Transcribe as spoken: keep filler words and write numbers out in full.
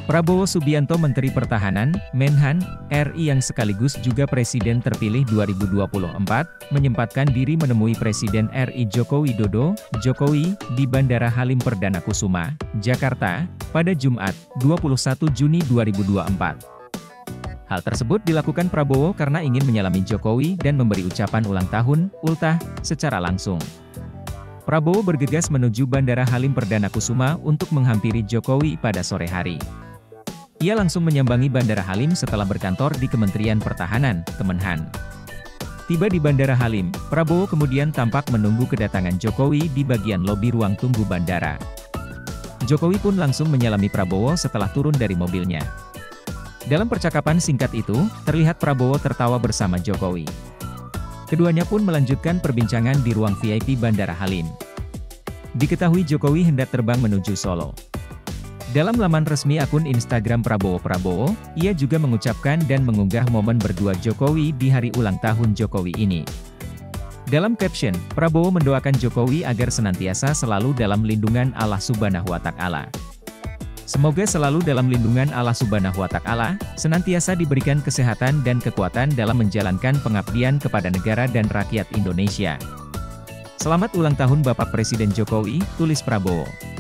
Prabowo Subianto Menteri Pertahanan, Menhan, R I yang sekaligus juga Presiden terpilih dua ribu dua puluh empat, menyempatkan diri menemui Presiden R I Joko Widodo, Jokowi, di Bandara Halim Perdana Kusuma, Jakarta, pada Jumat, dua puluh satu Juni dua ribu dua puluh empat. Hal tersebut dilakukan Prabowo karena ingin menyalami Jokowi dan memberi ucapan ulang tahun, ultah, secara langsung. Prabowo bergegas menuju Bandara Halim Perdana Kusuma untuk menghampiri Jokowi pada sore hari. Ia langsung menyambangi Bandara Halim setelah berkantor di Kementerian Pertahanan, Kemenhan. Tiba di Bandara Halim, Prabowo kemudian tampak menunggu kedatangan Jokowi di bagian lobi ruang tunggu bandara. Jokowi pun langsung menyalami Prabowo setelah turun dari mobilnya. Dalam percakapan singkat itu, terlihat Prabowo tertawa bersama Jokowi. Keduanya pun melanjutkan perbincangan di ruang V I P Bandara Halim. Diketahui Jokowi hendak terbang menuju Solo. Dalam laman resmi akun Instagram Prabowo Prabowo, ia juga mengucapkan dan mengunggah momen berdua Jokowi di hari ulang tahun Jokowi ini. Dalam caption, Prabowo mendoakan Jokowi agar senantiasa selalu dalam lindungan Allah Subhanahu wa Ta'ala. Semoga selalu dalam lindungan Allah Subhanahu wa Ta'ala, senantiasa diberikan kesehatan dan kekuatan dalam menjalankan pengabdian kepada negara dan rakyat Indonesia. Selamat ulang tahun Bapak Presiden Jokowi, tulis Prabowo.